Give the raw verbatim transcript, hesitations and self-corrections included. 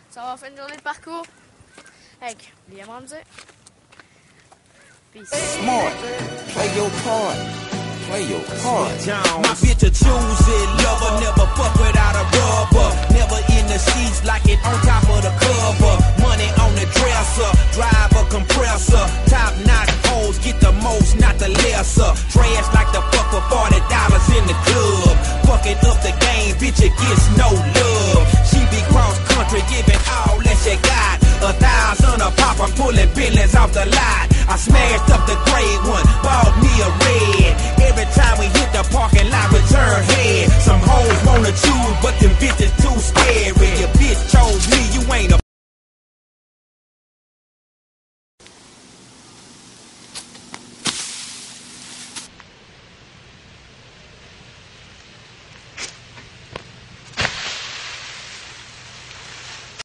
Ça va faire une journée de parcours avec Liam Ramsey. Peace. Smart. Play your part. Play your part. My bitch a choose it. Lover never fuck without a rubber. Never in the sheets like it on top of the cover. Money on the dresser. Drive a compressor. Top notch hoes get the most, not the lesser. Trash like the fuck for forty dollars in the club. Fucking up the game, bitch, it gets no love. She be cross country, giving all that she got. A thousand a pop, I'm pulling billions off the lot. I smashed up the gray one, bought me a red. Every time we hit the parking lot, return head. Some hoes wanna choose, but them bitches too scared.